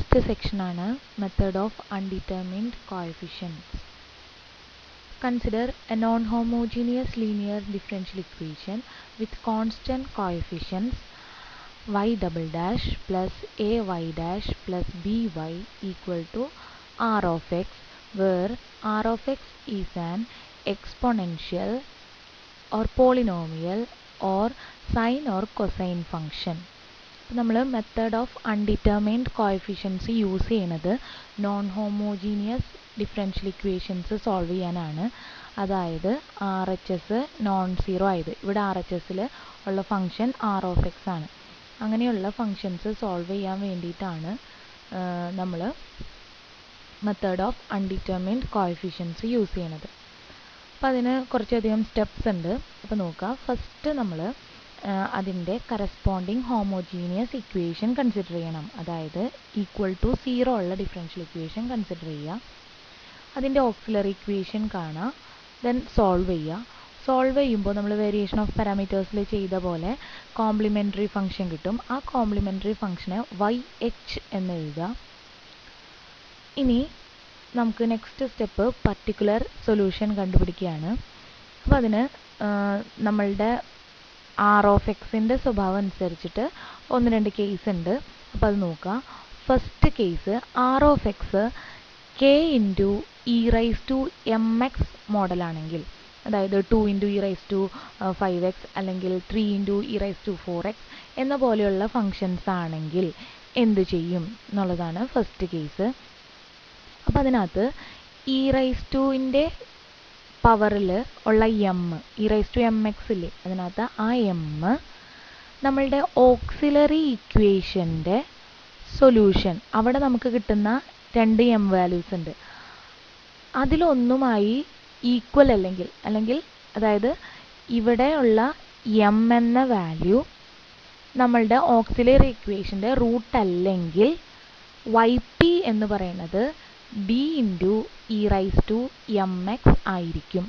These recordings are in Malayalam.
ലാസ്റ്റ് സെക്ഷനാണ് method of undetermined coefficients. Consider a non-homogeneous linear differential equation with constant coefficients y double dash plus ay dash plus by equal to r of x, where r of x is an exponential or polynomial or sine or cosine function. നമ്മൾ method of undetermined coefficients use ചെയ്യുന്നത് non homogeneous differential equations solve ചെയ്യാനാണ്. അതായത് R H S non zero ആയത്, ഇവിടെ ആർ എച്ച് എസിൽ ഉള്ള ഫംഗ്ഷൻ ആർ ഓഫ് എക്സ് ആണ്. അങ്ങനെയുള്ള ഫങ്ഷൻസ് സോൾവ് ചെയ്യാൻ വേണ്ടിയിട്ടാണ് നമ്മൾ method of undetermined coefficients use ചെയ്യണത്. അപ്പോൾ അതിന് കുറച്ചധികം സ്റ്റെപ്സ് ഉണ്ട്. അപ്പോൾ നോക്കാം. ഫസ്റ്റ് നമ്മൾ അതിൻ്റെ കറസ്പോണ്ടിങ് ഹോമോജീനിയസ് ഇക്വേഷൻ കൺസിഡർ ചെയ്യണം. അതായത് ഈക്വൽ ടു സീറോ ഉള്ള ഡിഫറൻഷ്യൽ ഇക്വേഷൻ കൺസിഡർ ചെയ്യുക. അതിൻ്റെ ഓക്സിലറി ഇക്വേഷൻ കാണുക, ദെൻ സോൾവ് ചെയ്യുക. സോൾവ് ചെയ്യുമ്പോൾ നമ്മൾ വേരിയേഷൻ ഓഫ് പാരാമീറ്റേഴ്സിൽ ചെയ്ത പോലെ കോംപ്ലിമെൻ്ററി ഫംഗ്ഷൻ കിട്ടും. ആ കോംപ്ലിമെൻ്ററി ഫംഗ്ഷനെ വൈ എച്ച് എന്ന് എഴുതുക. ഇനി നമുക്ക് നെക്സ്റ്റ് സ്റ്റെപ്പ് പർട്ടിക്കുലർ സൊല്യൂഷൻ കണ്ടുപിടിക്കുകയാണ്. അപ്പോൾ അതിന് നമ്മളുടെ ആർ ഓഫ് എക്സിൻ്റെ സ്വഭാവം അനുസരിച്ചിട്ട് ഒന്ന് രണ്ട് കേസ് ഉണ്ട്. അപ്പോൾ അത് നോക്കുക. First case R of X K into E raise to M X മോഡലാണെങ്കിൽ, അതായത് 2 into E raise to 5x അല്ലെങ്കിൽ 3 into E raise to 4x എന്ന പോലെയുള്ള ഫങ്ഷൻസ് ആണെങ്കിൽ എന്ത് ചെയ്യും എന്നുള്ളതാണ് ഫസ്റ്റ് കേസ്. അപ്പോൾ അതിനകത്ത് ഇ റൈസ് ടുവിൻ്റെ പവറിൽ ഉള്ള M, E raise to M X ഇല്ലേ, അതിനകത്ത് ആ എം നമ്മളുടെ ഓക്സിലറി ഇക്വേഷൻ്റെ സൊല്യൂഷൻ, അവിടെ നമുക്ക് കിട്ടുന്ന രണ്ട് എം വാല്യൂസ് ഉണ്ട്, അതിലൊന്നുമായി ഈക്വൽ അല്ലെങ്കിൽ അതായത് ഇവിടെയുള്ള എം എന്ന വാല്യൂ നമ്മളുടെ ഓക്സിലറി ഇക്വേഷൻ്റെ റൂട്ട് അല്ലെങ്കിൽ വൈ പി എന്ന് പറയുന്നത് D into E raise to M X ആയിരിക്കും.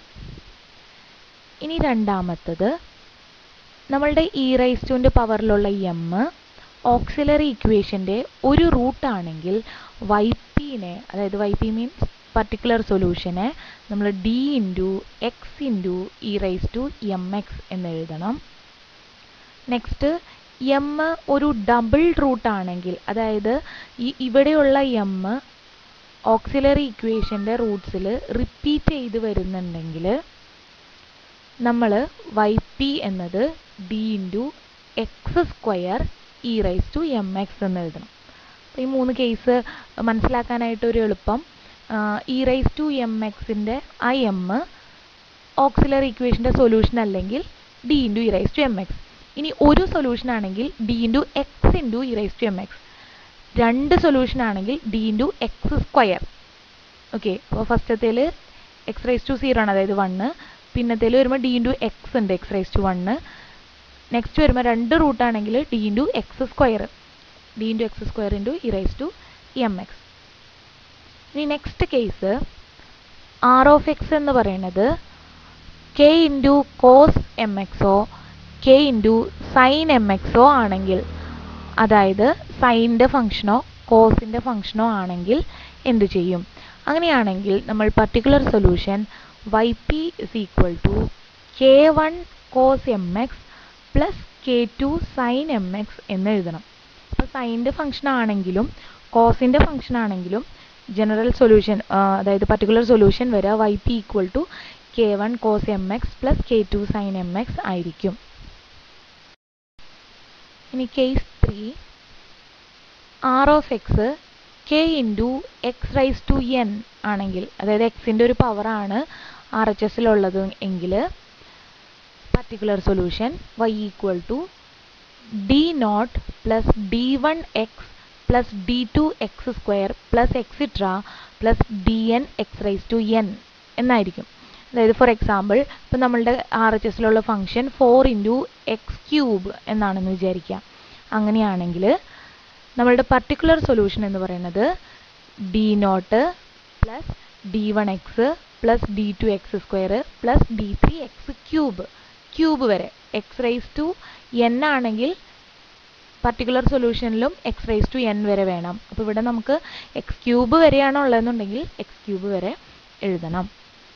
ഇനി രണ്ടാമത്തത്, നമ്മളുടെ ഇ റൈസ് ടുവിൻ്റെ പവറിലുള്ള എം ഓക്സിലറി ഇക്വേഷൻ്റെ ഒരു റൂട്ടാണെങ്കിൽ വൈ പിനെ, അതായത് വൈ പി മീൻസ് പർട്ടിക്കുലർ സൊല്യൂഷനെ നമ്മൾ D into X into E raise to M X എന്ന് എഴുതണം. നെക്സ്റ്റ് എം ഒരു ഡബിൾ റൂട്ടാണെങ്കിൽ, അതായത് ഇവിടെയുള്ള എം ഓക്സിലറി ഇക്വേഷൻ്റെ റൂട്ട്സിൽ റിപ്പീറ്റ് ചെയ്ത് വരുന്നുണ്ടെങ്കിൽ നമ്മൾ വൈ പി എന്നത് D into X square E raise to M X എന്ന് എഴുതണം. അപ്പോൾ ഈ മൂന്ന് കേസ് മനസ്സിലാക്കാനായിട്ടൊരു എളുപ്പം, ഇ റൈസ് ടു എം എക്സിൻ്റെ ആ എം ഓക്സിലറി ഇക്വേഷൻ്റെ സൊല്യൂഷൻ അല്ലെങ്കിൽ D into E raise to M X. ഇനി ഒരു സൊല്യൂഷൻ ആണെങ്കിൽ D into X into E raise to M X, രണ്ട് സൊല്യൂഷൻ ആണെങ്കിൽ D into X square. Okay, അപ്പോൾ ഫസ്റ്റത്തേൽ എക്സ് റൈസ് ടു 0 ആണ്, അതായത് 1. പിന്നത്തേൽ വരുമ്പോൾ ഡി ഇൻറ്റു എക്സ് ഉണ്ട്, എക്സ് റൈസ് ടു 1. നെക്സ്റ്റ് വരുമ്പോൾ രണ്ട് റൂട്ടാണെങ്കിൽ D into X square, D into X square into E raise to M X. ഇനി next case R of X എന്ന് പറയുന്നത് കെ ഇൻറ്റു കോസ് എം എക്സോ കെ ഇൻറ്റു സൈൻ എം എക്സോ ആണെങ്കിൽ, അതായത് സൈൻ്റെ ഫംഗ്ഷനോ കോസിൻ്റെ ഫംഗ്ഷനോ ആണെങ്കിൽ എന്ത് ചെയ്യും? അങ്ങനെയാണെങ്കിൽ നമ്മൾ particular solution Y P is equal to K one cos M X plus K two sine M X എന്ന് എഴുതണം. അപ്പോൾ സൈൻ്റെ ഫംഗ്ഷൻ ആണെങ്കിലും കോസിൻ്റെ ഫംഗ്ഷൻ ആണെങ്കിലും ജനറൽ സൊല്യൂഷൻ, അതായത് പർട്ടിക്കുലർ സൊല്യൂഷൻ വരിക Y P equal to K one cos M X plus K two sine M X ആയിരിക്കും. ഇനി case 3, R of X K into X raise to N ആണെങ്കിൽ, അതായത് എക്സിൻ്റെ ഒരു പവറാണ് ആർ എച്ച് എസിലുള്ളത് എങ്കിൽ particular solution Y equal to D naught plus D one X plus D two X square plus extra plus D N X raise to N എന്നായിരിക്കും. അതായത് ഫോർ എക്സാമ്പിൾ ഇപ്പം നമ്മളുടെ ആർ എച്ച് എസിലുള്ള ഫംഗ്ഷൻ 4 ഇൻറ്റു എക്സ് ക്യൂബ് എന്നാണെന്ന് വിചാരിക്കുക. അങ്ങനെയാണെങ്കിൽ നമ്മളുടെ പർട്ടിക്കുലർ സൊല്യൂഷൻ എന്ന് പറയുന്നത് D naught plus D one X plus D two X square plus D three X cube വരെ, എക്സ് റൈസ് ടു എൻ ആണെങ്കിൽ പർട്ടിക്കുലർ സൊല്യൂഷനിലും എക്സ് റൈസ് ടു എൻ വരെ വേണം. അപ്പോൾ ഇവിടെ നമുക്ക് എക്സ് ക്യൂബ് വരെയാണ് ഉള്ളതെന്നുണ്ടെങ്കിൽ എക്സ് ക്യൂബ് വരെ എഴുതണം.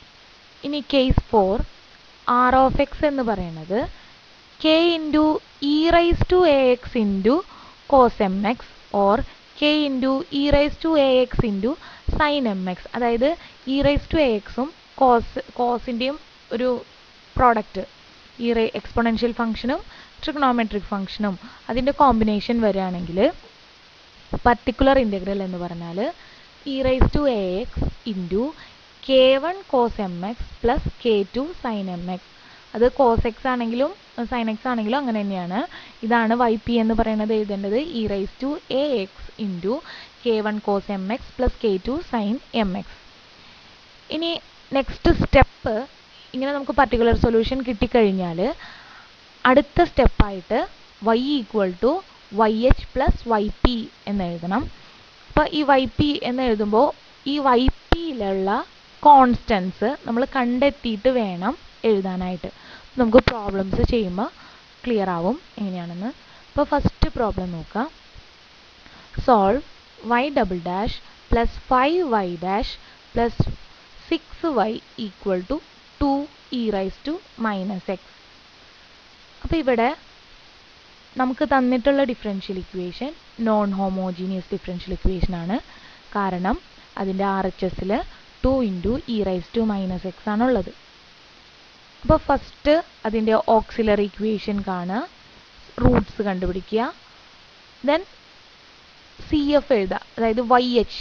ഇനി കേസ് 4 ആർ ഓഫ് എക്സ് എന്ന് പറയുന്നത് k into E raise to A X into cos M X or k into E raise to A X into sine M X. അതായത് ഇ റൈസ് ടു എ എക്സും കോസിൻ്റെയും ഒരു പ്രോഡക്റ്റ്, ഈ എക്സ്പൊണൻഷ്യൽ ഫംഗ്ഷനും ട്രിഗണോമെട്രിക് ഫംഗ്ഷനും അതിൻ്റെ കോമ്പിനേഷൻ വരികയാണെങ്കിൽ പർട്ടിക്കുലർ ഇൻ്റഗ്രൽ എന്ന് പറഞ്ഞാൽ E raise to A X into K one cos M X plus K two sine M X. അത് കോസ് എക്സ് ആണെങ്കിലും സൈൻ എക്സ് ആണെങ്കിലും അങ്ങനെ തന്നെയാണ്. ഇതാണ് വൈ പി എന്ന് പറയുന്നത് എഴുതേണ്ടത് E raise to A X into K one cos M X plus K two sine M X. ഇനി നെക്സ്റ്റ് സ്റ്റെപ്പ്, ഇങ്ങനെ നമുക്ക് പർട്ടിക്കുലർ സൊല്യൂഷൻ കിട്ടിക്കഴിഞ്ഞാൽ അടുത്ത സ്റ്റെപ്പായിട്ട് y equal to Y H plus y P എന്ന് എഴുതണം. അപ്പോൾ ഈ വൈ പി എന്ന് എഴുതുമ്പോൾ ഈ വൈ പിയിലുള്ള കോൺസ്റ്റൻസ് നമ്മൾ കണ്ടെത്തിയിട്ട് വേണം എഴുതാനായിട്ട്. നമുക്ക് പ്രോബ്ലംസ് ചെയ്യുമ്പോൾ ക്ലിയർ ആവും എങ്ങനെയാണെന്ന്. അപ്പോൾ ഫസ്റ്റ് പ്രോബ്ലം നോക്കാം. Solve y double dash plus 5y dash plus 6y equal to 2e raise to minus x. അപ്പോൾ ഇവിടെ നമുക്ക് തന്നിട്ടുള്ള differential equation non homogeneous differential equation ആണ്. കാരണം അതിൻ്റെ ആർ എച്ച് എസിൽ 2 into E raise to minus x ആണുള്ളത്. അപ്പോൾ ഫസ്റ്റ് അതിൻ്റെ ഓക്സിലറി ഇക്വേഷൻ കാണുക, റൂട്ട്സ് കണ്ടുപിടിക്കുക, ദെൻ സി എഫ് എഴുതുക, അതായത് വൈ എച്ച്,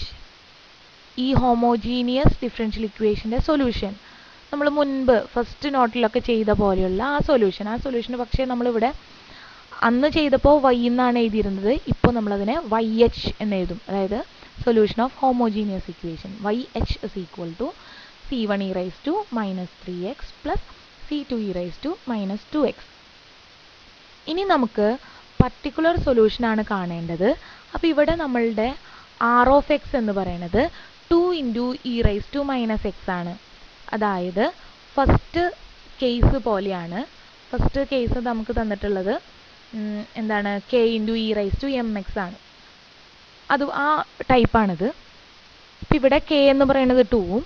ഈ ഹോമോജീനിയസ് ഡിഫറൻഷ്യൽ ഇക്വേഷൻ്റെ സൊല്യൂഷൻ. നമ്മൾ മുൻപ് ഫസ്റ്റ് നോട്ടിലൊക്കെ ചെയ്ത പോലെയുള്ള ആ സൊല്യൂഷന് പക്ഷേ നമ്മളിവിടെ അന്ന് ചെയ്തപ്പോൾ വൈ എന്നാണ് എഴുതിയിരുന്നത്. ഇപ്പോൾ നമ്മളതിനെ വൈ എച്ച് എന്ന് എഴുതും. അതായത് solution of homogeneous equation y h is equal to c one e raise to minus 3x plus c two e raise to minus 2x. ഇനി നമുക്ക് പർട്ടിക്കുലർ സൊല്യൂഷനാണ് കാണേണ്ടത്. അപ്പോൾ ഇവിടെ നമ്മളുടെ ആർ ഓഫ് എക്സ് എന്ന് പറയുന്നത് 2 into E raise to minus x ആണ്. അതായത് ഫസ്റ്റ് കേസ് പോലെയാണ്. ഫസ്റ്റ് കേസ് നമുക്ക് തന്നിട്ടുള്ളത് എന്താണ്, k into E raise to M x ആണ്. അത് ആ ടൈപ്പാണിത്. ഇപ്പം ഇവിടെ കെ എന്ന് പറയുന്നത് 2ഉം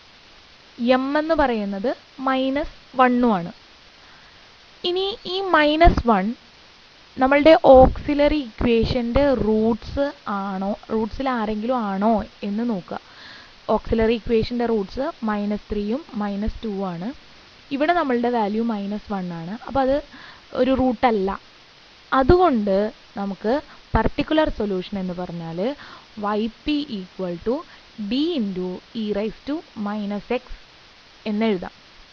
എം എന്ന് പറയുന്നത് -1ഉം ആണ്. ഇനി ഈ -1 നമ്മളുടെ ഓക്സിലറി ഇക്വേഷൻ്റെ റൂട്ട്സിൽ ആരെങ്കിലും ആണോ എന്ന് നോക്കുക. ഓക്സിലറി ഇക്വേഷൻ്റെ റൂട്ട്സ് -3ഉം -2ഉം ആണ്. ഇവിടെ നമ്മളുടെ വാല്യൂ -1 ആണ്. അപ്പോൾ അത് ഒരു റൂട്ടല്ല. അതുകൊണ്ട് നമുക്ക് പർട്ടിക്കുലർ സൊല്യൂഷൻ എന്ന് പറഞ്ഞാൽ y P equal to d into E raise to minus x എന്നെഴുതാം.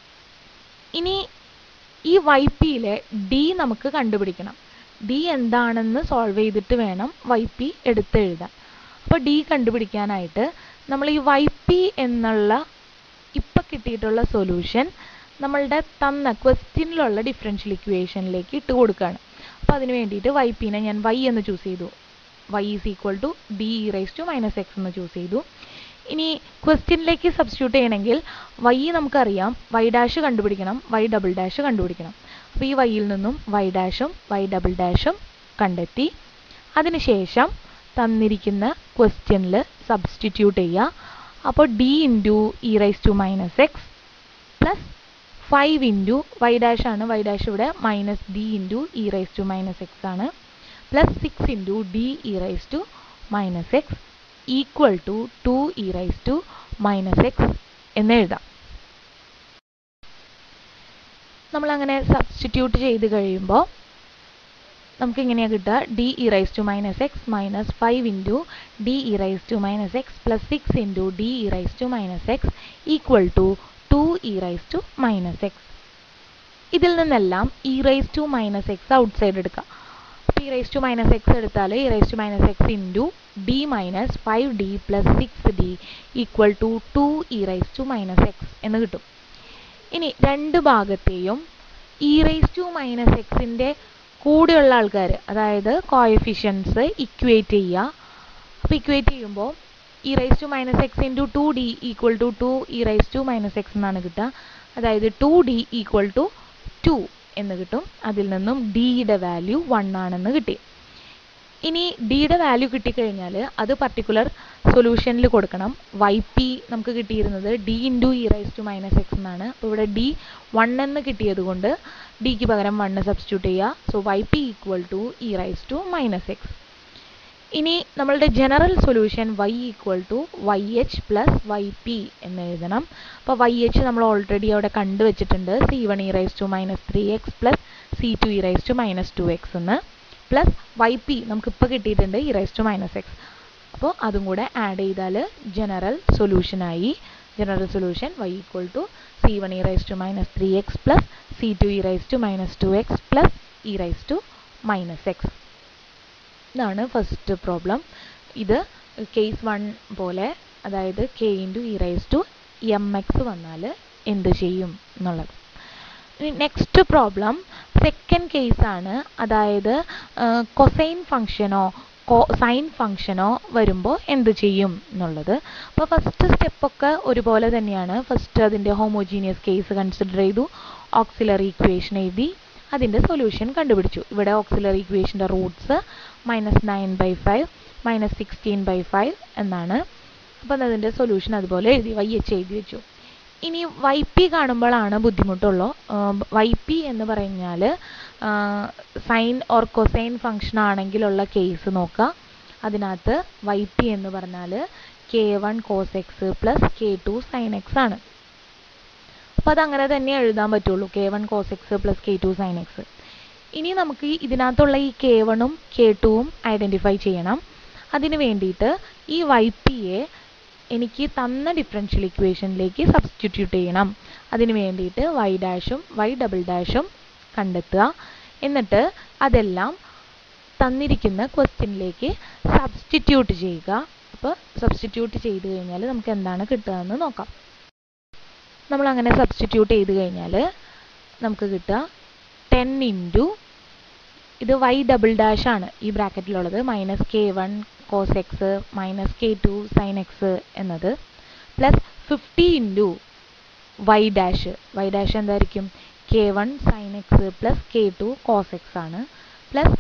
ഇനി ഈ വൈ പിയിലെ ഡി നമുക്ക് കണ്ടുപിടിക്കണം. ഡി എന്താണെന്ന് സോൾവ് ചെയ്തിട്ട് വേണം വൈ പി എടുത്തെഴുതാൻ. അപ്പോൾ ഡി കണ്ടുപിടിക്കാനായിട്ട് നമ്മൾ ഈ വൈ പി എന്നുള്ള ഇപ്പം കിട്ടിയിട്ടുള്ള സൊല്യൂഷൻ നമ്മളുടെ തന്ന ക്വസ്റ്റ്യനിലുള്ള ഡിഫറൻഷ്യൽ ഇക്വേഷനിലേക്ക് ഇട്ട് കൊടുക്കുകയാണ്. അപ്പോൾ അതിന് വേണ്ടിയിട്ട് വൈ പിനെ ഞാൻ വൈ എന്ന് ചൂസ് ചെയ്തു. Y is equal to d e raise to minus x എന്ന് ചൂസ് ചെയ്തു. ഇനി ക്വസ്റ്റ്യനിലേക്ക് സബ്സ്റ്റിറ്റ്യൂട്ട് ചെയ്യണമെങ്കിൽ വൈ നമുക്കറിയാം, വൈ ഡാഷ് കണ്ടുപിടിക്കണം, വൈ ഡബിൾ ഡാഷ് കണ്ടുപിടിക്കണം. അപ്പോൾ ഈ വൈയിൽ നിന്നും വൈ ഡാഷും വൈ ഡബിൾ ഡാഷും കണ്ടെത്തി അതിനുശേഷം തന്നിരിക്കുന്ന ക്വസ്റ്റ്യനിൽ സബ്സ്റ്റിറ്റ്യൂട്ട് ചെയ്യുക. അപ്പോൾ d into E raise to minus x plus 5 into y dash ആണ്, വൈ ഡാഷ് ഇവിടെ minus d into E raise to minus x ആണ്, plus 6 into d e raise to minus x equal to 2 e raise to minus x എന്ന് എഴുതാം. നമ്മളങ്ങനെ സബ്സ്റ്റിറ്റ്യൂട്ട് ചെയ്ത് കഴിയുമ്പോൾ നമുക്ക് ഇങ്ങനെയാണ് കിട്ടുക. D e raise to minus x minus 5 into d e raise to minus x plus 6 into d e raise to minus x equal to 2 e raise to minus x. ഇതിൽ നിന്നെല്ലാം e raise to minus x outside എടുക്കാം. അപ്പോൾ e raise to minus x എടുത്താൽ e raise to minus x into d minus 5d plus 6d equal to 2 e raise to minus x എന്ന് കിട്ടും. ഇനി രണ്ട് ഭാഗത്തെയും ഇ റൈസ് ടു മൈനസ് എക്സിൻ്റെ കൂടെയുള്ള ആൾക്കാർ, അതായത് കോഎഫിഷ്യൻസ് ഇക്വേറ്റ് ചെയ്യുക. അപ്പോൾ ഇക്വേറ്റ് ചെയ്യുമ്പോൾ e raise to minus x into 2d equal to 2 e raise to minus x എന്നാണ് കിട്ടുക. അതായത് 2d ഈക്വൽ ടു 2 എന്ന് കിട്ടും. അതിൽ നിന്നും ഡിയുടെ വാല്യൂ 1 ആണെന്ന് കിട്ടി. ഇനി ഡിയുടെ വാല്യൂ കിട്ടിക്കഴിഞ്ഞാൽ അത് പർട്ടിക്കുലർ സൊല്യൂഷനിൽ കൊടുക്കണം. വൈ പി നമുക്ക് കിട്ടിയിരുന്നത് d into E raise to minus x എന്നാണ്. അപ്പോൾ ഇവിടെ ഡി 1 എന്ന് കിട്ടിയത് കൊണ്ട് ഡിക്ക് പകരം 1 സബ്സ്റ്റിറ്റ്യൂട്ട് ചെയ്യുക. So y P equal to e raise to minus x. ഇനി നമ്മളുടെ general solution y equal to Y H plus y P എന്ന് എഴുതണം. അപ്പോൾ വൈ എച്ച് നമ്മൾ ഓൾറെഡി അവിടെ കണ്ടുവച്ചിട്ടുണ്ട്. c1 e raise to minus 3x plus c2 e raise to minus 2x എന്ന്, പ്ലസ് വൈ പി നമുക്കിപ്പോൾ കിട്ടിയിട്ടുണ്ട് e raise to minus x. അപ്പോൾ അതും കൂടെ ആഡ് ചെയ്താൽ ജനറൽ സൊല്യൂഷനായി. General solution y equal to c1 e raise to minus 3x plus c2 e raise to minus 2x plus e raise to minus x. ഇതാണ് ഫസ്റ്റ് പ്രോബ്ലം. ഇത് കേസ് 1 പോലെ, അതായത് k into E raise to M x വന്നാൽ എന്ത് ചെയ്യും എന്നുള്ളത്. നെക്സ്റ്റ് പ്രോബ്ലം സെക്കൻഡ് കേസാണ്. അതായത് കൊസൈൻ ഫംഗ്ഷനോ സൈൻ ഫംഗ്ഷനോ വരുമ്പോൾ എന്ത് ചെയ്യും എന്നുള്ളത്. അപ്പോൾ ഫസ്റ്റ് സ്റ്റെപ്പൊക്കെ ഒരുപോലെ തന്നെയാണ്. ഫസ്റ്റ് അതിൻ്റെ ഹോമോജീനിയസ് കേസ് കൺസിഡർ ചെയ്തു, ഓക്സിലറി ഇക്വേഷൻ എഴുതി, അതിൻ്റെ സൊല്യൂഷൻ കണ്ടുപിടിച്ചു. ഇവിടെ ഓക്സിലറി ഇക്വേഷൻ്റെ റൂട്ട്സ് -9/5 -16/5 എന്നാണ്. അപ്പം അതിൻ്റെ സൊല്യൂഷൻ അതുപോലെ എഴുതി, വൈ എച്ച് എഴുതി വെച്ചു. ഇനി വൈ പി കാണുമ്പോഴാണ് ബുദ്ധിമുട്ടുള്ളൂ. വൈ പി എന്ന് പറഞ്ഞാൽ സൈൻ ഓർ കൊസൈൻ ഫംഗ്ഷൻ ആണെങ്കിലുള്ള കേസ് നോക്കുക. അതിനകത്ത് വൈ പി എന്ന് പറഞ്ഞാൽ k1 cos x plus k2 sin x ആണ്. അപ്പോൾ അതങ്ങനെ തന്നെ എഴുതാൻ പറ്റുള്ളൂ, k1 cos x plus k2 sin x. ഇനി നമുക്ക് ഇതിനകത്തുള്ള ഈ k1ഉം k2ഉം ഐഡൻറ്റിഫൈ ചെയ്യണം. അതിന് വേണ്ടിയിട്ട് ഈ വൈ പിയെ എനിക്ക് തന്ന ഡിഫറൻഷ്യൽ ഇക്വേഷനിലേക്ക് സബ്സ്റ്റിറ്റ്യൂട്ട് ചെയ്യണം. അതിന് വേണ്ടിയിട്ട് വൈ ഡാഷും വൈ ഡബിൾ ഡാഷും കണ്ടെത്തുക. എന്നിട്ട് അതെല്ലാം തന്നിരിക്കുന്ന ക്വസ്റ്റ്യനിലേക്ക് സബ്സ്റ്റിറ്റ്യൂട്ട് ചെയ്യുക. അപ്പോൾ സബ്സ്റ്റിറ്റ്യൂട്ട് ചെയ്ത് കഴിഞ്ഞാൽ നമുക്ക് എന്താണ് കിട്ടുക എന്ന് നോക്കാം. നമ്മളങ്ങനെ സബ്സ്റ്റിറ്റ്യൂട്ട് ചെയ്ത് കഴിഞ്ഞാൽ നമുക്ക് കിട്ടുക 10 ഇൻറ്റു ഇത് വൈ ഡബിൾ ഡാഷ് ആണ് ഈ ബ്രാക്കറ്റിലുള്ളത്, minus k1 cos x minus k2 sin x എന്നത്, plus 50 into y dash. Y dash എന്തായിരിക്കും? k1 sin x plus k2 cos x ആണ്, പ്ലസ്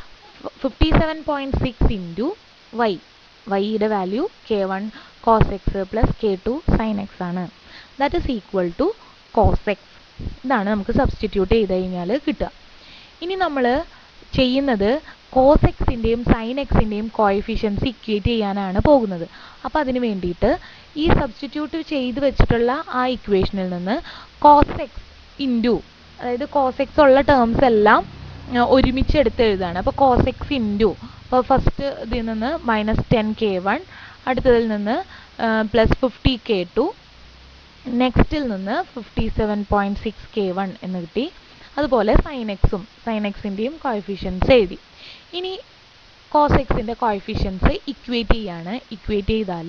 57.6 ഇൻറ്റു വൈ. വൈയുടെ value k1 cos x plus k2 sin x ആണ്. That is equal to cos x. ഇതാണ് നമുക്ക് സബ്സ്റ്റിറ്റ്യൂട്ട് ചെയ്ത് കഴിഞ്ഞാൽ കിട്ടുക. ഇനി നമ്മൾ ചെയ്യുന്നത് കോസ് എക്സിൻ്റെയും സൈൻ എക്സിൻ്റെയും കോഎഫിഷ്യൻസ് ഇക്വേറ്റ് ചെയ്യാനാണ് പോകുന്നത്. അപ്പോൾ അതിന് വേണ്ടിയിട്ട് ഈ സബ്സ്റ്റിറ്റ്യൂട്ട് ചെയ്ത് വെച്ചിട്ടുള്ള ആ ഇക്വേഷനിൽ നിന്ന് കോസ് എക്സ് ഇൻറ്റു, അതായത് കോസ് എക്സ് ഉള്ള ടേംസ് എല്ലാം ഒരുമിച്ച് എടുത്ത് എഴുതാണ്. അപ്പോൾ കോസ് എക്സ് ഇൻറ്റു, അപ്പോൾ ഫസ്റ്റ് ഇതിൽ നിന്ന് -10k1, അടുത്തതിൽ നിന്ന് പ്ലസ് 50k2, നെക്സ്റ്റിൽ നിന്ന് 57.6k1 എന്ന് കിട്ടി. അതുപോലെ സൈൻ എക്സും സൈൻ എക്സിൻ്റെയും കോഎഫിഷ്യൻസ് എഴുതി. ഇനി കോസ് എക്സിൻ്റെ കോഎഫിഷ്യൻസ് ഇക്വേറ്റ് ചെയ്യാണ്. ഇക്വേറ്റ് ചെയ്താൽ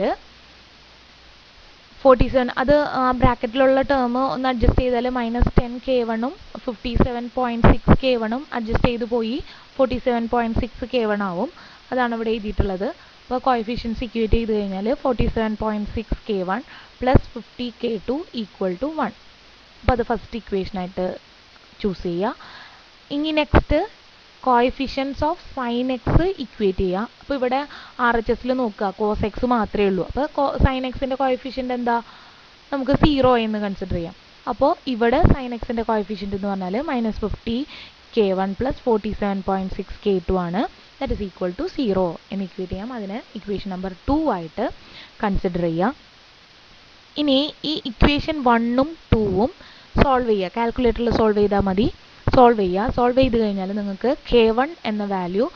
47, അത് ബ്രാക്കറ്റിലുള്ള ടേം ഒന്ന് അഡ്ജസ്റ്റ് ചെയ്താൽ -10k1ഉം 57.6k1ഉം അഡ്ജസ്റ്റ് ചെയ്ത് പോയി 47.6k1 ആവും. അതാണ് ഇവിടെ എഴുതിയിട്ടുള്ളത്. അപ്പോൾ കോഎഫിഷ്യൻസ് ഇക്വേറ്റ് ചെയ്ത് കഴിഞ്ഞാൽ 47.6k1 plus 50k2 equal to 1. അപ്പോൾ അത് ഫസ്റ്റ് ഇക്വേഷനായിട്ട് ചൂസ് ചെയ്യുക. ഇനി next coefficients of sine x equate ചെയ്യുക. അപ്പോൾ ഇവിടെ RHSൽ നോക്കുക, കോസ് എക്സ് മാത്രമേ ഉള്ളൂ. അപ്പോൾ സൈൻ എക്സിൻ്റെ കോഎഫിഷ്യൻ്റ് എന്താ? നമുക്ക് 0 എന്ന് കൺസിഡർ ചെയ്യാം. അപ്പോൾ ഇവിടെ സൈൻ എക്സിൻ്റെ കോഎഫിഷ്യൻ്റ് എന്ന് പറഞ്ഞാൽ -50k1 പ്ലസ് 47.6k2 ആണ്. ദാറ്റ് ഈസ് ഈക്വൽ ടു 0 എന്ന് ഇക്വേറ്റ് ചെയ്യാം. അതിനെ ഇക്വേഷൻ നമ്പർ 2 ആയിട്ട് കൺസിഡർ ചെയ്യുക. ഇനി ഈ ഇക്വേഷൻ 1ഉം 2ഉം സോൾവ് ചെയ്യുക. കാൽക്കുലേറ്ററിൽ സോൾവ് ചെയ്താൽ മതി. സോൾവ് ചെയ്യുക. സോൾവ് ചെയ്ത് കഴിഞ്ഞാൽ നിങ്ങൾക്ക് k1 എന്ന വാല്യൂ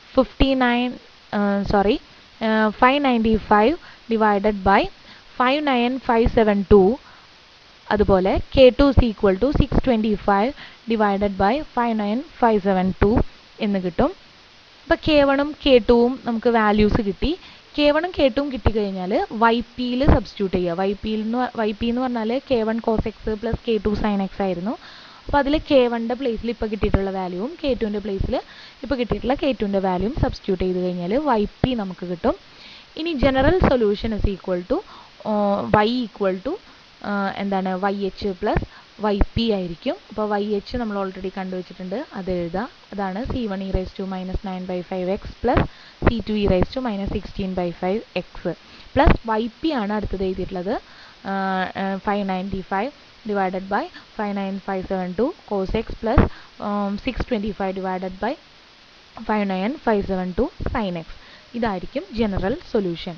595 ഡിവൈഡഡ് ബൈ 59572, അതുപോലെ k2 is equal to 625 divided by 59572 എന്ന് കിട്ടും. അപ്പോൾ k1ഉം k2ഉം നമുക്ക് വാല്യൂസ് കിട്ടി. k1ഉം k2ഉം കിട്ടിക്കഴിഞ്ഞാൽ വൈ പിയിൽ സബ്സ്റ്റിറ്റ്യൂട്ട് ചെയ്യുക. വൈ പി എന്ന് പറഞ്ഞാൽ k1 cos x plus k2 sin x ആയിരുന്നു. അപ്പോൾ അതിൽ k1ൻ്റെ പ്ലേസിൽ ഇപ്പോൾ കിട്ടിയിട്ടുള്ള വാല്യൂവും k2ൻ്റെ പ്ലേസിൽ ഇപ്പോൾ കിട്ടിയിട്ടുള്ള k2ൻ്റെ വാല്യൂവും സബ്സ്റ്റിറ്റ്യൂട്ട് ചെയ്ത് കഴിഞ്ഞാൽ വൈ പി നമുക്ക് കിട്ടും. ഇനി general solution is equal to y equal to എന്താണ് y H plus y p ആയിരിക്കും. അപ്പോൾ വൈ എച്ച് നമ്മൾ ഓൾറെഡി കണ്ടുവച്ചിട്ടുണ്ട്, അത് എഴുതാം. അതാണ് C1 e raised to minus 9/5x plus C2 e raised to minus 16/5x plus y p ആണ് അടുത്തത് എഴുതിയിട്ടുള്ളത് 595 divided by 59572 cos x plus 625 divided by 59572 sin x. ഇതായിരിക്കും ജനറൽ സൊല്യൂഷൻ.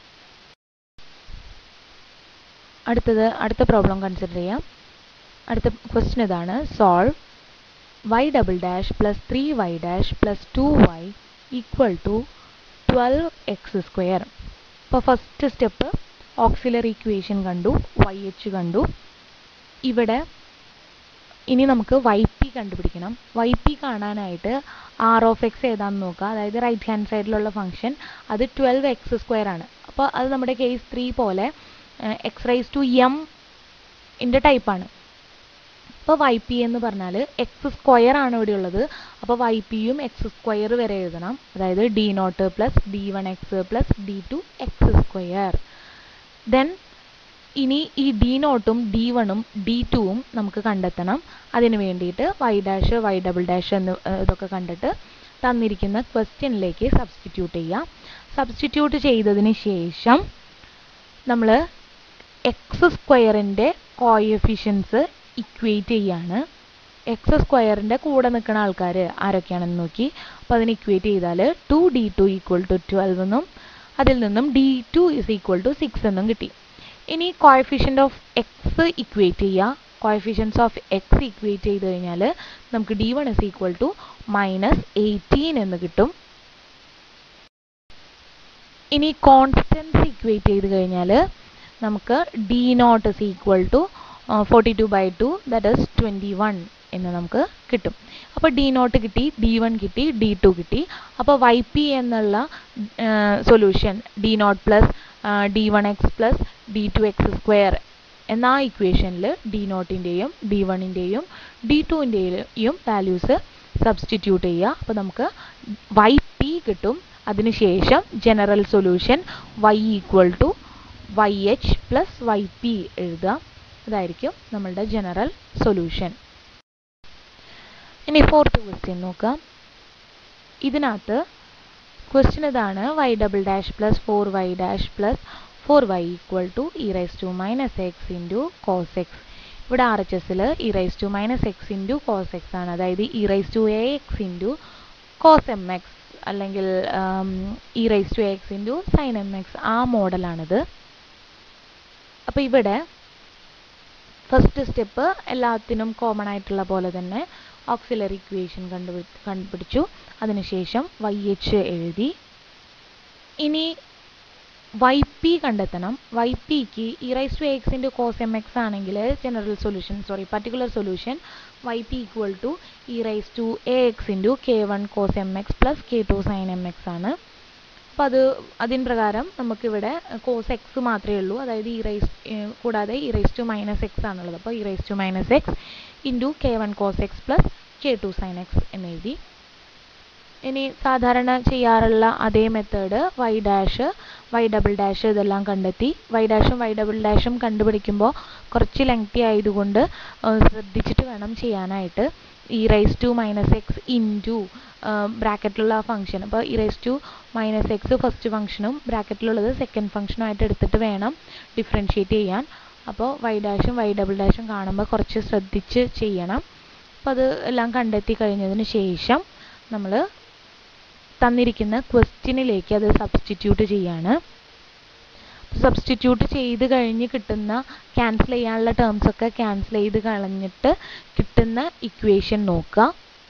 അടുത്ത പ്രോബ്ലം കൺസിഡർ ചെയ്യാം. അടുത്ത ക്വസ്റ്റ്യൻ ഇതാണ്: solve y double dash plus 3y dash plus 2y equal to 12x². അപ്പോൾ ഫസ്റ്റ് സ്റ്റെപ്പ് ഓക്സിലറി ഇക്വേഷൻ കണ്ടു, വൈ എച്ച് കണ്ടു. ഇവിടെ ഇനി നമുക്ക് വൈ പി കണ്ടുപിടിക്കണം. വൈ പി കാണാനായിട്ട് ആർ ഓഫ് എക്സ് ഏതാണെന്ന് നോക്കുക. അതായത് റൈറ്റ് ഹാൻഡ് സൈഡിലുള്ള ഫംഗ്ഷൻ അത് 12x² ആണ്. അപ്പോൾ അത് നമ്മുടെ കേസ് 3 പോലെ എക്സ് റൈസ് ടു എം ൻ്റെ ടൈപ്പാണ്. അപ്പോൾ വൈ പി എന്ന് പറഞ്ഞാൽ x² ആണ് ഇവിടെ ഉള്ളത്. അപ്പോൾ വൈ പിയും x² വരെ എഴുതണം. അതായത് d0 plus d1x plus d2x². Then ഇനി ഈ d0ഉം d1ഉം d2ഉം നമുക്ക് കണ്ടെത്തണം. അതിന് വേണ്ടിയിട്ട് y dash y double dash എന്ന് ഇതൊക്കെ കണ്ടിട്ട് തന്നിരിക്കുന്ന ക്വസ്റ്റ്യനിലേക്ക് സബ്സ്റ്റിറ്റ്യൂട്ട് ചെയ്യാം. സബ്സ്റ്റിറ്റ്യൂട്ട് ചെയ്തതിന് ശേഷം നമ്മൾ x²ൻ്റെ കോഎഫിഷ്യൻസ് ഇക്വേറ്റ് ചെയ്യാണ്. x² കൂടെ നിൽക്കുന്ന ആൾക്കാർ ആരൊക്കെയാണെന്ന് നോക്കി. അപ്പോൾ അതിന് ഇക്വേറ്റ് ചെയ്താൽ 2d2 ഈക്വൽ ടു 12 എന്നും അതിൽ നിന്നും d2 ഇസ് ഈക്വൽ ടു 6 എന്നും കിട്ടി. ഇനി കോഎഫിഷ്യൻ്റ് ഓഫ് എക്സ് ഇക്വേറ്റ് ചെയ്യുക. കോഎഫിഷ്യൻസ് ഓഫ് എക്സ് ഇക്വേറ്റ് ചെയ്ത് കഴിഞ്ഞാൽ നമുക്ക് d1 ഇസ് ഈക്വൽ ടു -18 എന്ന് കിട്ടും. ഇനി കോൺസ്റ്റൻസ് ഇക്വേറ്റ് ചെയ്ത് കഴിഞ്ഞാൽ നമുക്ക് d0 is equal to 42/2 that is 21 എന്ന് നമുക്ക് കിട്ടും. അപ്പോൾ d0 കിട്ടി, d1 കിട്ടി, d2 കിട്ടി. അപ്പോൾ വൈ പി എന്നുള്ള solution d0 plus d1x plus d2x² എന്ന ആ ഇക്വേഷനിൽ d0ൻ്റെയും d1ൻ്റെയും d2ൻ്റെയും വാല്യൂസ് സബ്സ്റ്റിറ്റ്യൂട്ട് ചെയ്യുക. അപ്പോൾ നമുക്ക് വൈ പി കിട്ടും. അതിനുശേഷം general solution y equal to Y H plus y p എഴുതുക. ഇതായിരിക്കും നമ്മളുടെ ജനറൽ സൊല്യൂഷൻ. ഇനി ഫോർത്ത് ക്വസ്റ്റ്യൻ നോക്കാം. ഇതിനകത്ത് ക്വസ്റ്റ്യൻ ഇതാണ്: y double dash plus 4y dash plus 4y equal to e raise to minus x into cos x. ഇവിടെ ആർ എച്ച് എസിൽ e raise to minus x into cos x ആണ്. അതായത് e raise to A X into cos M x അല്ലെങ്കിൽ e raise to x into sine M x, ആ മോഡലാണിത്. അപ്പോൾ ഇവിടെ ഫസ്റ്റ് സ്റ്റെപ്പ് എല്ലാത്തിനും കോമൺ ആയിട്ടുള്ള പോലെ തന്നെ ഓക്സിലറി ഇക്വേഷൻ കണ്ടുപിടിച്ചു. അതിനുശേഷം വൈ എച്ച് എഴുതി. ഇനി വൈ പി കണ്ടെത്തണം. വൈ പിക്ക് e raise to x into cos M x ആണെങ്കിൽ particular solution Y P equal to e raise to A X into k1 cos M X plus k2 sine M x ആണ്. അപ്പോൾ അതിന് പ്രകാരം നമുക്കിവിടെ കോസ് എക്സ് മാത്രമേ ഉള്ളൂ. അതായത് കൂടാതെ e raise to minus x ആണുള്ളത്. അപ്പോൾ e raise to minus x into k1 cos x plus k2 sine x എന്നെഴുതി. ഇനി സാധാരണ ചെയ്യാറുള്ള അതേ method y dash y double dash ഇതെല്ലാം കണ്ടെത്തി. വൈ ഡാഷും വൈ ഡബിൾ ഡാഷും കണ്ടുപിടിക്കുമ്പോൾ കുറച്ച് ലെങ്തി ആയതുകൊണ്ട് ശ്രദ്ധിച്ചിട്ട് വേണം ചെയ്യാനായിട്ട്. E raise to minus x into ബ്രാക്കറ്റിലുള്ള ഫംഗ്ഷൻ, അപ്പോൾ e raise to minus x first ഫംഗ്ഷനും ബ്രാക്കറ്റിലുള്ളത് സെക്കൻഡ് ഫംഗ്ഷനും ആയിട്ട് എടുത്തിട്ട് വേണം ഡിഫറൻഷ്യേറ്റ് ചെയ്യാൻ. അപ്പോൾ വൈ ഡാഷും വൈ ഡബിൾ ഡാഷും കാണുമ്പോൾ കുറച്ച് ശ്രദ്ധിച്ച് ചെയ്യണം. അപ്പോൾ അത് എല്ലാം കണ്ടെത്തി കഴിഞ്ഞതിന് ശേഷം നമ്മൾ തന്നിരിക്കുന്ന ക്വസ്റ്റ്യനിലേക്ക് അത് സബ്സ്റ്റിറ്റ്യൂട്ട് ചെയ്യാണ്. സബ്സ്റ്റിറ്റ്യൂട്ട് ചെയ്ത് കഴിഞ്ഞ് കിട്ടുന്ന ക്യാൻസൽ ചെയ്യാനുള്ള ടേംസ് ഒക്കെ ക്യാൻസൽ ചെയ്ത് കളഞ്ഞിട്ട് കിട്ടുന്ന ഇക്വേഷൻ നോക്കുക.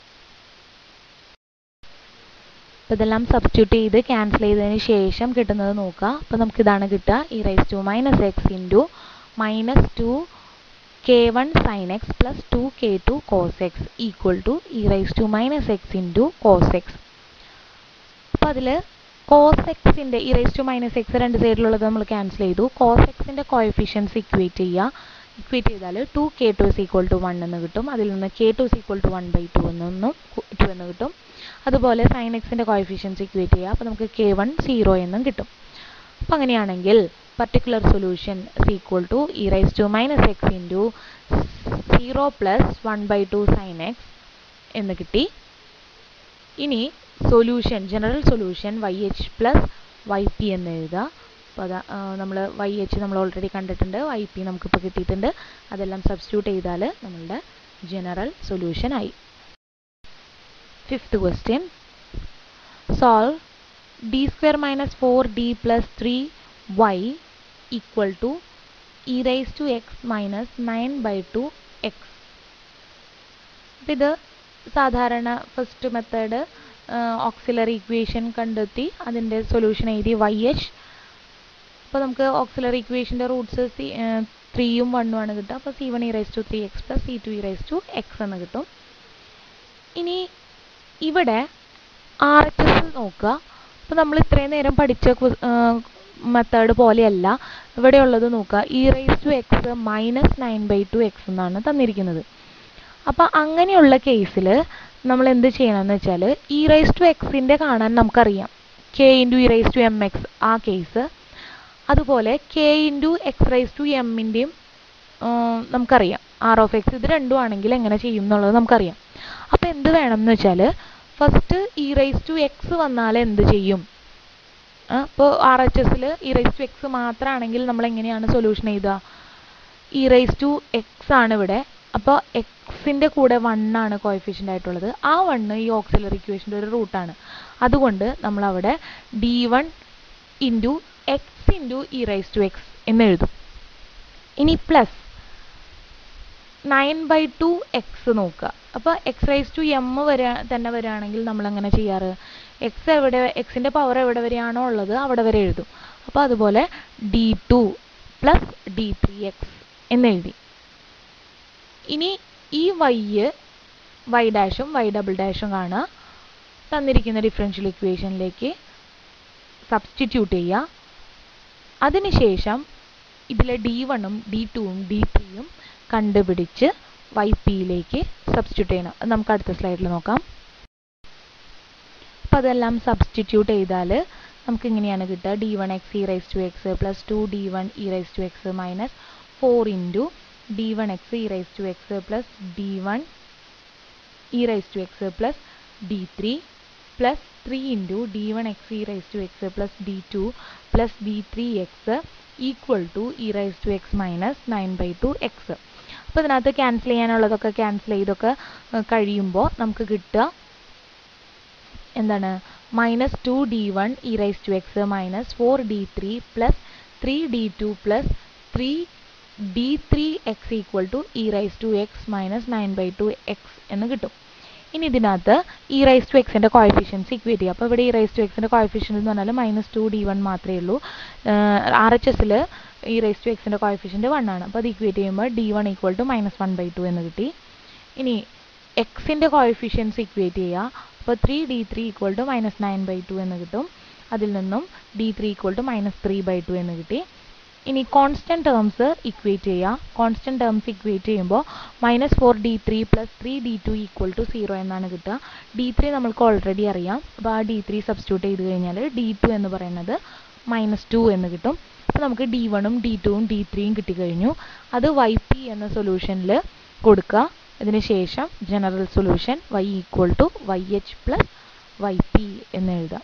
അപ്പോൾ ഇതെല്ലാം സബ്സ്റ്റിറ്റ്യൂട്ട് ചെയ്ത് ക്യാൻസൽ ചെയ്തതിന് ശേഷം കിട്ടുന്നത് നോക്കുക. അപ്പോൾ നമുക്കിതാണ് കിട്ടുക: e raise to minus x into -2 k1 sine x plus 2 k2 cos x equal to e raise to minus x into cos x. അപ്പോൾ അതിൽ കോസ് എക്സിൻ്റെ e raise to minus x രണ്ട് സൈഡിലുള്ളത് നമ്മൾ ക്യാൻസൽ ചെയ്തു. കോസ് എക്സിൻ്റെ കോഎഫിഷ്യൻസ് ഇക്വേറ്റ് ചെയ്യുക. ഇക്വേറ്റ് ചെയ്താൽ 2 k2 ഇസ് ഈക്വൽ ടു 1 എന്ന് കിട്ടും. അതിൽ നിന്ന് k2 ഇസ് ഈക്വൽ ടു 1/2 എന്ന് കിട്ടും. അതുപോലെ സൈൻ എക്സിൻ്റെ കോഎഫിഷ്യൻസ് ഇക്വേറ്റ് ചെയ്യുക. അപ്പോൾ നമുക്ക് k1 0 എന്നും കിട്ടും. അപ്പോൾ അങ്ങനെയാണെങ്കിൽ particular solution is equal to e raise to minus x into 0 plus 1/2 sin x എന്ന് കിട്ടി. ഇനി solution, general solution YH plus YP എന്ന് എഴുതുക. അപ്പോൾ അതാ നമ്മൾ YH നമ്മൾ ഓൾറെഡി കണ്ടിട്ടുണ്ട്, YP നമുക്കിപ്പോൾ കിട്ടിയിട്ടുണ്ട്. അതെല്ലാം സബ്സ്റ്റിറ്റ്യൂട്ട് ചെയ്താൽ നമ്മളുടെ ജനറൽ സൊല്യൂഷൻ ആയി. 5th question. Solve d square minus 4d plus 3y equal to e raised to x minus 9/2 x. ഇത് സാധാരണ ഫസ്റ്റ് മെത്തേഡ് ഓക്സിലറി ഇക്വേഷൻ കണ്ടെത്തി അതിൻ്റെ സൊല്യൂഷൻ എഴുതി YH. അപ്പോൾ നമുക്ക് ഓക്സിലറി ഇക്വേഷൻ്റെ റൂട്ട്സ് 3ഉം 1ഉം ആണ് കിട്ടുക. അപ്പോൾ C1 e raised to 3x plus C2 e raised to x എന്ന് കിട്ടും. ഇനി ഇവിടെ RHS നോക്കുക. അപ്പോൾ നമ്മൾ ഇത്രയും നേരം പഠിച്ച മെത്തേഡ് പോലെയല്ല ഇവിടെയുള്ളത് നോക്കുക. e raised to x minus 9/2 x എന്നാണ് തന്നിരിക്കുന്നത്. അപ്പോൾ അങ്ങനെയുള്ള കേസിൽ നമ്മൾ എന്ത് ചെയ്യണമെന്ന് വെച്ചാൽ e raised to xൻ്റെ കാണാൻ നമുക്കറിയാം k into e raised to mx ആ കേസ്, അതുപോലെ k into x raised to mൻ്റെയും നമുക്കറിയാം r of x. ഇത് രണ്ടും ആണെങ്കിൽ എങ്ങനെ ചെയ്യും എന്നുള്ളത് നമുക്കറിയാം. അപ്പോൾ എന്ത് വേണം എന്ന് വെച്ചാൽ first e raised to x വന്നാൽ എന്ത് ചെയ്യും? അപ്പോൾ RHSൽ e raised to x മാത്രമാണെങ്കിൽ നമ്മൾ എങ്ങനെയാണ് സൊല്യൂഷൻ എഴുതുക? e raised to x ആണ് ഇവിടെ. അപ്പോൾ എക്സിൻ്റെ കൂടെ 1 ആണ് കോഎഫിഷ്യൻ്റ് ആയിട്ടുള്ളത്. ആ 1 ഈ ഓക്സിലറി ഇക്വേഷൻ്റെ ഒരു റൂട്ടാണ്. അതുകൊണ്ട് നമ്മളവിടെ d1 into X into e raised to x എന്ന് എഴുതും. ഇനി പ്ലസ് 9/2 x നോക്കുക. അപ്പോൾ x raised to m തന്നെ വരികയാണെങ്കിൽ നമ്മളെങ്ങനെ ചെയ്യാറ്? എക്സിൻ്റെ പവർ എവിടെ വരെയാണോ ഉള്ളത് അവിടെ വരെ എഴുതും. അപ്പോൾ അതുപോലെ d2 പ്ലസ് d3x എന്നെഴുതി. ഇനി ഈ y ഡാഷും y ഡബിൾ ഡാഷും കാണുക. തന്നിരിക്കുന്ന ഡിഫറൻഷ്യൽ ഇക്വേഷനിലേക്ക് സബ്സ്റ്റിറ്റ്യൂട്ട് ചെയ്യുക. അതിനുശേഷം ഇതിലെ d1ഉം d2ഉം d3യും കണ്ടുപിടിച്ച് YPയിലേക്ക് സബ്സ്റ്റിറ്റ്യൂട്ട് ചെയ്യണം. അത് നമുക്ക് അടുത്ത സ്ലൈഡിൽ നോക്കാം. അപ്പോൾ അതെല്ലാം സബ്സ്റ്റിറ്റ്യൂട്ട് ചെയ്താൽ നമുക്ക് ഇങ്ങനെയാണ് കിട്ടുക. d1x e raised to x plus 2d1 e raised to x minus 4 into d1x e raised to x plus d1 e raised to x plus d3 plus 3 into d1x e raised to x plus d2 plus d3x equal to e raised to x minus 9/2 x. അപ്പോൾ ഇതിനകത്ത് ക്യാൻസൽ ചെയ്യാനുള്ളതൊക്കെ ക്യാൻസൽ ചെയ്തൊക്കെ കഴിയുമ്പോൾ നമുക്ക് കിട്ടുക എന്താണ്? Minus 2d1 e raised to x minus 4d3 plus 3d2 plus 3d3x equal to e raised to x minus 9/2 x എന്ന് കിട്ടും. ഇനി ഇതിനകത്ത് e raised to xൻ്റെ കോഎഫിഷ്യൻസ് ഇക്വേറ്റ് ചെയ്യുക. അപ്പോൾ ഇവിടെ e raised to xൻ്റെ കോഎഫിഷ്യൻസ് എന്ന് പറഞ്ഞാൽ മൈനസ് 2d1 മാത്രമേ ഉള്ളൂ. RHSൽ e raised to xൻ്റെ കോഎഫിഷ്യൻ്റ് 1 ആണ്. അപ്പോൾ അത് ഇക്വേറ്റ് ചെയ്യുമ്പോൾ d1 ഈക്വൽ ടു മൈനസ് 1/2 എന്ന് കിട്ടി. ഇനി എക്സിൻ്റെ കോഎഫിഷ്യൻസ് ഇക്വേറ്റ് ചെയ്യുക. അപ്പോൾ 3d3 ഈക്വൽ ടു മൈനസ് 9/2 എന്ന് കിട്ടും. അതിൽ നിന്നും d3 ഈക്വൽ ടു മൈനസ് 3/2 എന്ന് കിട്ടി. ഇനി കോൺസ്റ്റൻറ്റ് ടേംസ് ഇക്വേറ്റ് ചെയ്യുക. കോൺസ്റ്റൻറ്റ് ടേംസ് ഇക്വേറ്റ് ചെയ്യുമ്പോൾ minus 4d3 plus 3d2 equal to 0 എന്നാണ് കിട്ടുക. d3 നമ്മൾക്ക് ഓൾറെഡി അറിയാം. അപ്പോൾ ആ d3 സബ്സ്റ്റിറ്റ്യൂട്ട് ചെയ്ത് കഴിഞ്ഞാൽ d2 എന്ന് പറയുന്നത് മൈനസ് 2 എന്ന് കിട്ടും. അപ്പോൾ നമുക്ക് d1ഉം d2ഉം d3യും കിട്ടിക്കഴിഞ്ഞു. അത് YP എന്ന സൊല്യൂഷനിൽ കൊടുക്കുക. ഇതിന് ശേഷം general solution y equal to YH plus YP എന്ന് എഴുതാം.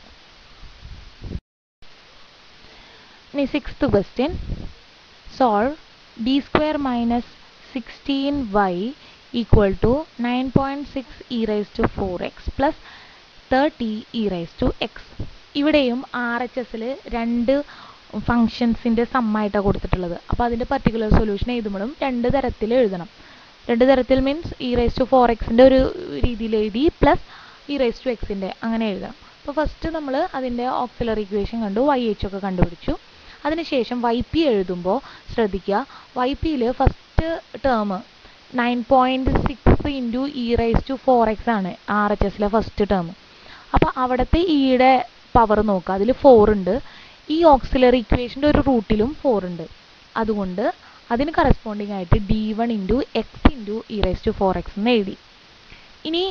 ഇനി 6th question. Solve d square minus 16y equal to 9.6 e raised to 4x plus 30 e raised to x. ഇവിടെയും RHSൽ രണ്ട് ഫങ്ഷൻസിൻ്റെ സമ്മായിട്ടാണ് കൊടുത്തിട്ടുള്ളത്. അപ്പോൾ അതിൻ്റെ പർട്ടിക്കുലർ സൊല്യൂഷൻ എഴുതുമ്പോഴും രണ്ട് തരത്തിൽ എഴുതണം. രണ്ട് തരത്തിൽ മീൻസ് e raised to 4xൻ്റെ ഒരു രീതിയിൽ എഴുതി പ്ലസ് e raised to xൻ്റെ അങ്ങനെ എഴുതാം. അപ്പോൾ ഫസ്റ്റ് നമ്മൾ അതിൻ്റെ ഓക്സിലറി ഇക്വേഷൻ കണ്ടു, YH ഒക്കെ കണ്ടുപിടിച്ചു. അതിനുശേഷം YP എഴുതുമ്പോൾ ശ്രദ്ധിക്കുക, YPയിൽ first term 9.6 into e raised to 4x ആണ് RHSലെ ഫസ്റ്റ് ടേം. അപ്പോൾ അവിടുത്തെ ഇയുടെ പവർ നോക്കുക, അതിൽ 4 ഉണ്ട്. ഈ ഓക്സിലറി ഇക്വേഷൻ്റെ ഒരു റൂട്ടിലും 4 ഉണ്ട്. അതുകൊണ്ട് അതിന് കറസ്പോണ്ടിങ് ആയിട്ട് d1 into X into e raised to 4x എന്ന് എഴുതി. ഇനി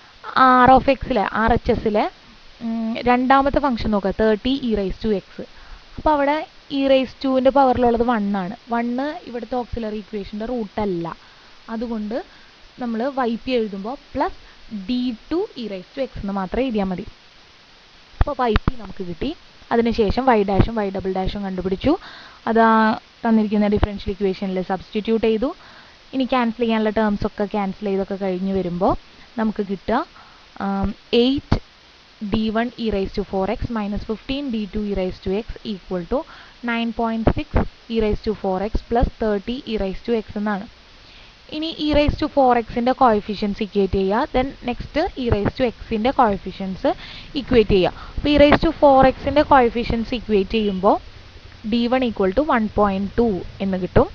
RHSലെ രണ്ടാമത്തെ ഫംഗ്ഷൻ നോക്കുക, 30 e raised to x. അപ്പോൾ അവിടെ e raised toൻ്റെ പവറിലുള്ളത് 1 ആണ്. 1 ഇവിടുത്തെ ഓക്സിലറി ഇക്വേഷൻ്റെ റൂട്ടല്ല. അതുകൊണ്ട് നമ്മൾ YP എഴുതുമ്പോൾ പ്ലസ് D2 e⁻⁴ എന്ന് മാത്രം എഴുതിയാൽ മതി. അപ്പോൾ YP നമുക്ക് കിട്ടി. അതിനുശേഷം y ഡാഷും y ഡബിൾ ഡാഷും കണ്ടുപിടിച്ചു. അത് തന്നിരിക്കുന്ന ഡിഫറൻഷ്യൽ ഇക്വേഷനിൽ സബ്സ്റ്റിറ്റ്യൂട്ട് ചെയ്തു. ഇനി ക്യാൻസൽ ചെയ്യാനുള്ള ടേംസ് ഒക്കെ ക്യാൻസൽ ചെയ്തൊക്കെ കഴിഞ്ഞ് വരുമ്പോൾ നമുക്ക് കിട്ടുക 8 d1 e⁻⁴x minus 15 d2 e⁻x equal to 9.6 e⁻⁴x plus 30 e⁻x എന്നാണ്. ഇനി e⁻⁴xന്റെ കോഎഫിഷ്യൻസ് ഇക്വേറ്റ് ചെയ്യുക. ദെൻ നെക്സ്റ്റ് e⁻xന്റെ കോഎഫിഷ്യൻസ് ഇക്വേറ്റ് ചെയ്യുക. അപ്പോൾ e⁻⁴xന്റെ കോഎഫിഷ്യൻസ് ഇക്വേറ്റ് ചെയ്യുമ്പോൾ d1 ഈക്വൽ ടു 1.2 എന്ന് കിട്ടും.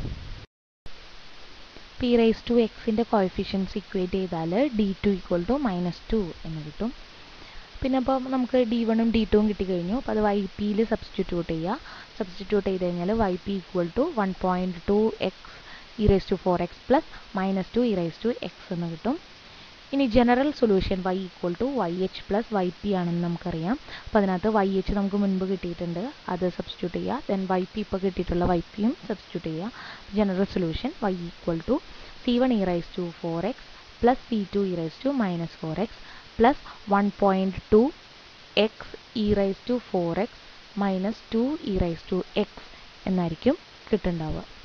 e⁻xന്റെ കോഎഫിഷ്യൻസ് ഇക്വേറ്റ് ചെയ്താൽ d2 ഈക്വൽ ടു -2 എന്ന് കിട്ടും. പിന്നെ അപ്പോൾ നമുക്ക് d1ഉം d2ഉം കിട്ടിക്കഴിഞ്ഞു. അപ്പോൾ അത് YPയിൽ സബ്സ്റ്റിറ്റ്യൂട്ട് ചെയ്യുക. സബ്സ്റ്റിറ്റ്യൂട്ട് ചെയ്ത് കഴിഞ്ഞാൽ YP equal to 1.2x e⁻⁴x plus -2 e⁻x എന്ന് കിട്ടും. ഇനി general solution y equal to YH plus YP ആണെന്ന് നമുക്കറിയാം. അപ്പോൾ അതിനകത്ത് YH നമുക്ക് മുൻപ് കിട്ടിയിട്ടുണ്ട്, അത് സബ്സ്റ്റിറ്റ്യൂട്ട് ചെയ്യുക. ദെൻ YP ഇപ്പോൾ കിട്ടിയിട്ടുള്ള YPയും സബ്സ്റ്റിറ്റ്യൂട്ട് ചെയ്യുക. General solution y equal to C1 e⁻⁴x plus C2 e⁻⁴x plus 1.2x e⁻⁴x minus 2 e⁻x എന്നായിരിക്കും കിട്ടുന്നുണ്ടാവുക.